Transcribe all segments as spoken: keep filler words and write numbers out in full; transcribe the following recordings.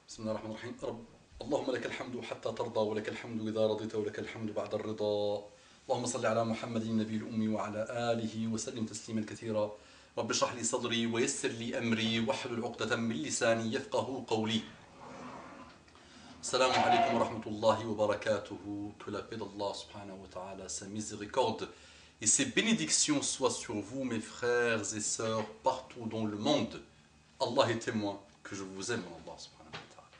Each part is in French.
بسم الله الرحمن الرحيم. رب اللهم لك الحمد حتى ترضى ولك الحمد إذا رضيت ولك الحمد بعد الرضا. اللهم صل على محمد النبي الأمي وعلى آله وسلم تسليما كثيرا. رب اشرح لي صدري ويسر لي أمري واحلل عقدة من لساني يفقه قولي. Salam alaikum wa rahmatullahi wa barakatuhu. Que la paix d'Allah subhanahu wa ta'ala, sa miséricorde et ses bénédictions soient sur vous, mes frères et sœurs, partout dans le monde. Allah est témoin que je vous aime, Allah subhanahu wa ta'ala.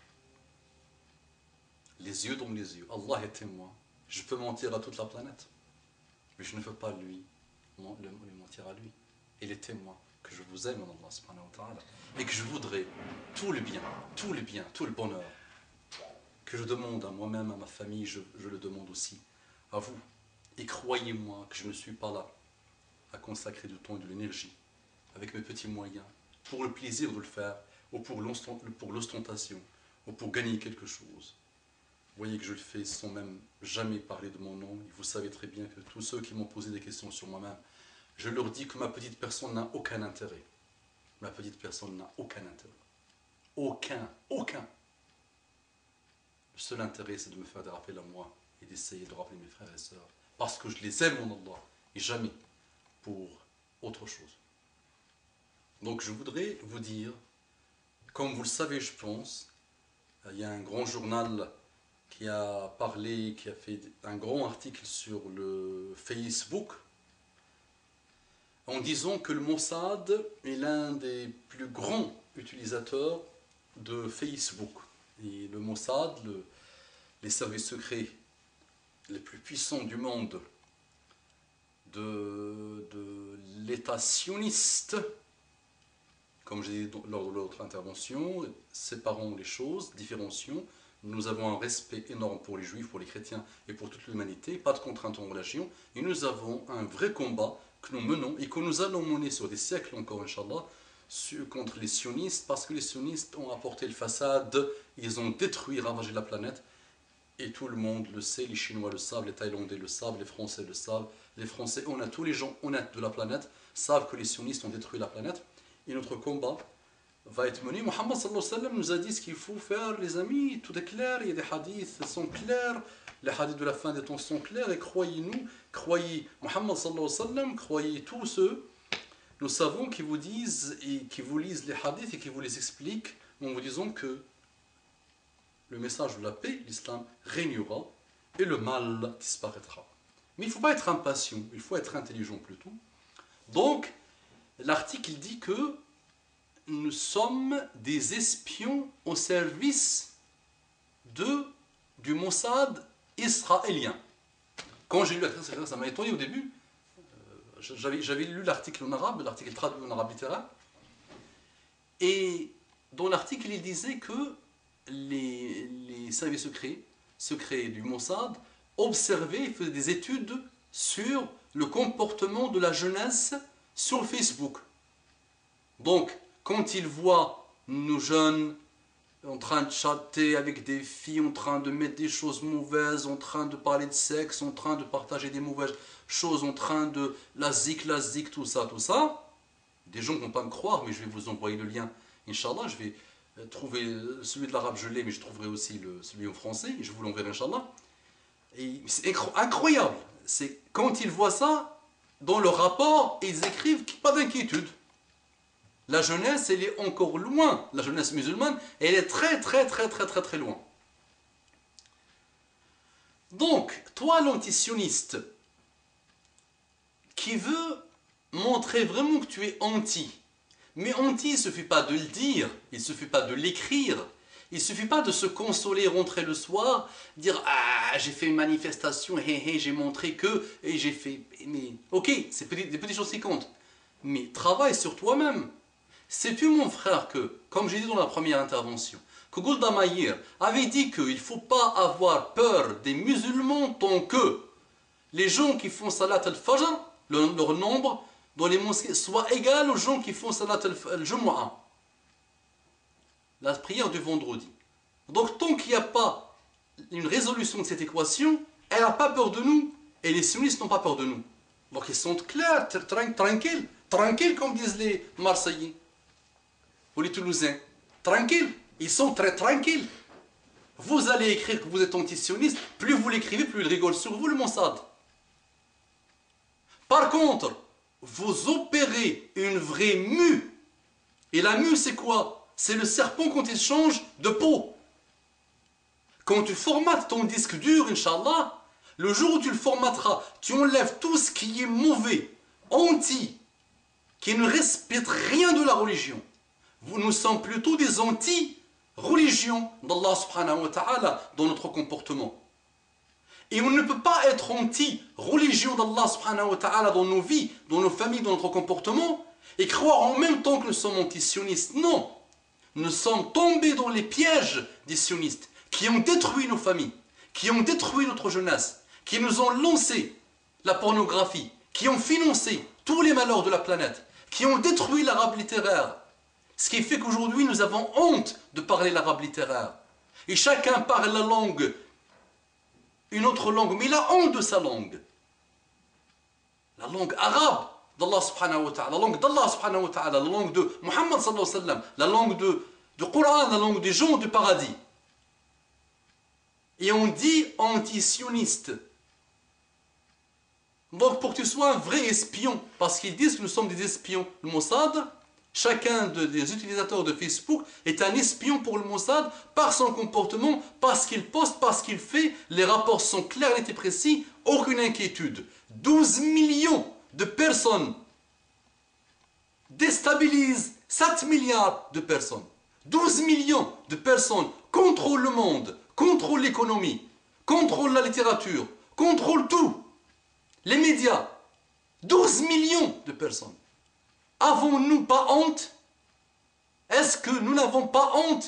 Les yeux dans les yeux, Allah est témoin. Je peux mentir à toute la planète, mais je ne peux pas lui, lui mentir à lui. Il est témoin que je vous aime, Allah subhanahu wa ta'ala, et que je voudrais tout le bien, tout le bien, tout le bonheur que je demande à moi-même, à ma famille, je, je le demande aussi à vous. Et croyez-moi que je ne suis pas là à consacrer du temps et de l'énergie avec mes petits moyens pour le plaisir de le faire ou pour l'ostentation ou pour gagner quelque chose. Vous voyez que je le fais sans même jamais parler de mon nom. Et vous savez très bien que tous ceux qui m'ont posé des questions sur moi-même, je leur dis que ma petite personne n'a aucun intérêt. Ma petite personne n'a aucun intérêt. Aucun, aucun. Le seul intérêt, c'est de me faire des rappels à moi et d'essayer de rappeler mes frères et sœurs. Parce que je les aime, mon Allah, et jamais pour autre chose. Donc je voudrais vous dire, comme vous le savez, je pense, il y a un grand journal qui a parlé, qui a fait un grand article sur le Facebook, en disant que le Mossad est l'un des plus grands utilisateurs de Facebook. Et le Mossad, le, les services secrets les plus puissants du monde de, de l'État sioniste, comme j'ai dit lors de l'autre intervention, séparons les choses, différencions. Nous avons un respect énorme pour les juifs, pour les chrétiens et pour toute l'humanité, pas de contraintes en relation, et nous avons un vrai combat que nous menons et que nous allons mener sur des siècles encore, Inch'Allah, contre les sionistes, parce que les sionistes ont apporté le façade, ils ont détruit, ravagé la planète, et tout le monde le sait, les Chinois le savent, les Thaïlandais le savent, les Français le savent, les Français, on a tous les gens honnêtes de la planète, savent que les sionistes ont détruit la planète, et notre combat va être mené. Mohammed sallallahu alayhi wa sallam nous a dit ce qu'il faut faire, les amis, tout est clair, il y a des hadiths qui sont clairs, les hadiths de la fin des temps sont clairs, et croyez-nous, croyez Mohammed sallallahu alayhi wa sallam, croyez tous ceux nous savons qui vous disent et qui vous lisent les hadiths et qui vous les expliquent en vous disant que le message de la paix, l'islam régnera et le mal disparaîtra. Mais il ne faut pas être impatient, il faut être intelligent plutôt. Donc, l'article dit que nous sommes des espions au service de, du Mossad israélien. Quand j'ai lu l'article, ça m'a étonné au début. J'avais lu l'article en arabe, l'article traduit en arabe littéraire, et dans l'article il disait que les, les services secrets, secrets du Mossad observaient et faisaient des études sur le comportement de la jeunesse sur Facebook. Donc, quand ils voient nos jeunes en train de chatter avec des filles, en train de mettre des choses mauvaises, en train de parler de sexe, en train de partager des mauvaises choses, en train de la zik, la zik, tout ça, tout ça. Des gens ne vont pas me croire, mais je vais vous envoyer le lien. Inch'Allah, je vais trouver celui de l'arabe, je l'ai, mais je trouverai aussi le, celui en français, et je vous l'enverrai, Inch'Allah. Et c'est incroyable. C'est quand ils voient ça, dans le rapport, ils écrivent pas d'inquiétude. La jeunesse, elle est encore loin. La jeunesse musulmane, elle est très, très, très, très, très, très loin. Donc, toi, l'antisioniste, qui veut montrer vraiment que tu es anti, mais anti, il ne suffit pas de le dire, il ne suffit pas de l'écrire, il ne suffit pas de se consoler, rentrer le soir, dire « Ah, j'ai fait une manifestation, hé, hé, j'ai montré que, et j'ai fait... » Mais, ok, c'est des petites choses qui comptent, mais travaille sur toi-même. Sais-tu, mon frère, que, comme j'ai dit dans la première intervention, que Golda Meir avait dit qu'il ne faut pas avoir peur des musulmans tant que les gens qui font Salat al-Fajr, leur nombre dans les mosquées, soit égal aux gens qui font Salat al-Jumu'ah, la prière du vendredi. Donc, tant qu'il n'y a pas une résolution de cette équation, elle n'a pas peur de nous, et les sionistes n'ont pas peur de nous. Donc, ils sont clairs, tranquilles, tranquilles, comme disent les Marseillais. Ou les Toulousains, tranquille, Ils sont très tranquilles. Vous allez écrire que vous êtes antisioniste, plus vous l'écrivez, plus ils rigolent sur vous, le Mossad. Par contre, vous opérez une vraie mue. Et la mue, c'est quoi? C'est le serpent quand il change de peau. Quand tu formates ton disque dur, Inch'Allah, le jour où tu le formateras, tu enlèves tout ce qui est mauvais, anti, qui ne respecte rien de la religion. Nous sommes plutôt des anti-religions d'Allah subhanahu wa ta'ala dans notre comportement. Et on ne peut pas être anti-religion d'Allah subhanahu wa ta'ala dans nos vies, dans nos familles, dans notre comportement, et croire en même temps que nous sommes anti-sionistes. Non, nous sommes tombés dans les pièges des sionistes, qui ont détruit nos familles, qui ont détruit notre jeunesse, qui nous ont lancé la pornographie, qui ont financé tous les malheurs de la planète, qui ont détruit l'arabe littéraire. Ce qui fait qu'aujourd'hui nous avons honte de parler l'arabe littéraire. Et chacun parle la langue, une autre langue, mais il a honte de sa langue. La langue arabe d'Allah subhanahu wa ta'ala, la langue d'Allah subhanahu wa ta'ala, la langue de Muhammad sallallahu alayhi wa sallam, la langue de, de Coran, la langue des gens du paradis. Et on dit anti-sioniste. Donc pour que tu sois un vrai espion, parce qu'ils disent que nous sommes des espions, le Mossad, chacun de, des utilisateurs de Facebook est un espion pour le Mossad par son comportement, parce qu'il poste, parce qu'il fait, les rapports sont clairs, nets et précis, aucune inquiétude. douze millions de personnes déstabilisent sept milliards de personnes. douze millions de personnes contrôlent le monde, contrôlent l'économie, contrôlent la littérature, contrôlent tout. Les médias, douze millions de personnes. Avons-nous pas honte? Est-ce que nous n'avons pas honte?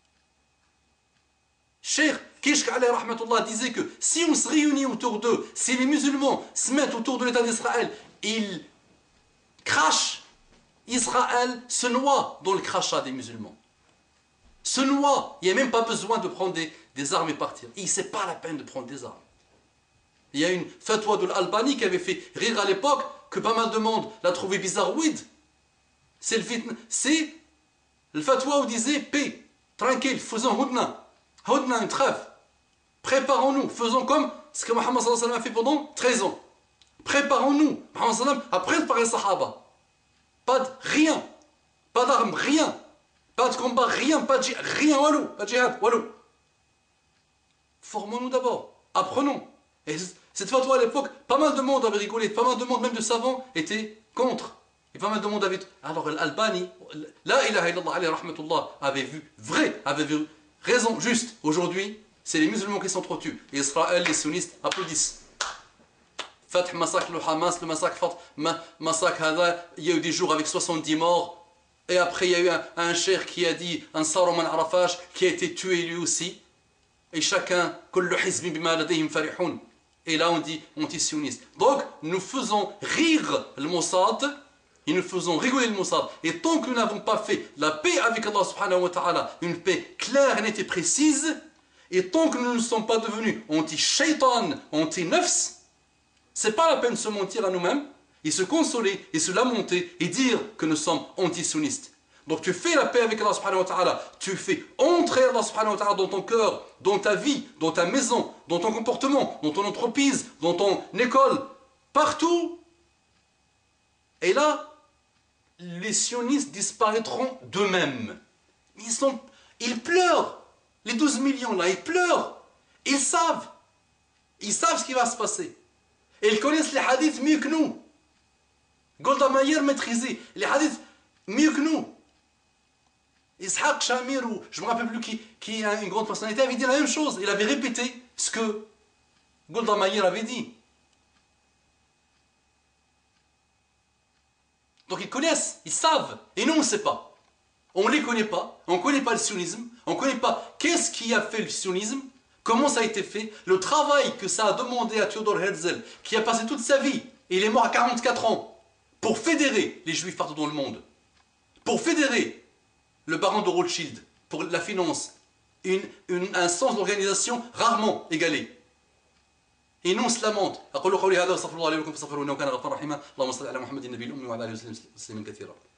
Cheikh Kishk alayhi rahmatullah disait que si on se réunit autour d'eux, si les musulmans se mettent autour de l'État d'Israël, ils crachent, Israël se noie dans le crachat des musulmans. Se noie, il n'y a même pas besoin de prendre des, des armes et partir. Et ce n'est pas la peine de prendre des armes. Il y a une fatwa de l'Albanie qui avait fait rire à l'époque, que pas mal de monde l'a trouvé bizarroïde. C'est le, c'est le fatwa où disait paix, tranquille, faisons hudna, hudna, une trêve. Préparons-nous, faisons comme ce que Mohammed sallallahu alayhi wa sallam a fait pendant treize ans. Préparons-nous, Mohammed sallallahu alayhi wa sallam a préparé les sahaba. Pas de rien, pas d'armes, rien, pas de combat, rien, pas de rien, walou, pas de jihad, walou. Formons-nous d'abord, apprenons. Et cette fatwa à l'époque, pas mal de monde avait rigolé, pas mal de monde, même de savants, étaient contre. Et pas mal de monde avait... Alors l'Albanie, la ilaha illallah alayhi rahmatullah, avait vu vrai, avait vu raison, juste. Aujourd'hui, c'est les musulmans qui sont trop tués. Et Israël, les sionistes, applaudissent. Fatah, massacre le Hamas, le massacre Fatah, massacre Hada, il y a eu des jours avec soixante-dix morts. Et après, il y a eu un, un cher qui a dit, un Saruman Arafash, qui a été tué lui aussi. Et chacun, kullu hizbi bima ladayhim farihun. Et là on dit anti-sioniste. Donc nous faisons rire le Mossad et nous faisons rigoler le Mossad. Et tant que nous n'avons pas fait la paix avec Allah subhanahu wa ta'ala, une paix claire, nette et précise, et tant que nous ne sommes pas devenus anti-shaytan, anti-nafs, c'est pas la peine de se mentir à nous-mêmes et se consoler et se lamenter et dire que nous sommes anti-sionistes. Donc tu fais la paix avec Allah subhanahu wa ta'ala, tu fais entrer Allah subhanahu wa ta'ala dans ton cœur, dans ta vie, dans ta maison, dans ton comportement, dans ton entreprise, dans ton école, partout. Et là, les sionistes disparaîtront d'eux-mêmes. Ils sont, ils pleurent, les douze millions là, ils pleurent. Ils savent, ils savent ce qui va se passer. Et ils connaissent les hadiths mieux que nous. Golda Meir maîtrisait les hadiths mieux que nous. Ishaq Shamir, ou je ne me rappelle plus qui, qui a une grande personnalité, avait dit la même chose. Il avait répété ce que Golda Meir avait dit. Donc ils connaissent, ils savent. Et nous on ne sait pas. On ne les connaît pas. On ne connaît pas le sionisme. On ne connaît pas qu'est-ce qui a fait le sionisme. Comment ça a été fait. Le travail que ça a demandé à Theodor Herzl, qui a passé toute sa vie, et il est mort à quarante-quatre ans, pour fédérer les juifs partout dans le monde. Pour fédérer le baron de Rothschild, pour la finance, une, une, un sens d'organisation rarement égalé. Et nous on se lamente. أقول قولي هذا وأستغفر الله لي ولكم فاستغفروه إنه كان غفارا رحيما اللهم صل على محمد النبي الأمي وعلى آله وسلم تسليما كثيرا.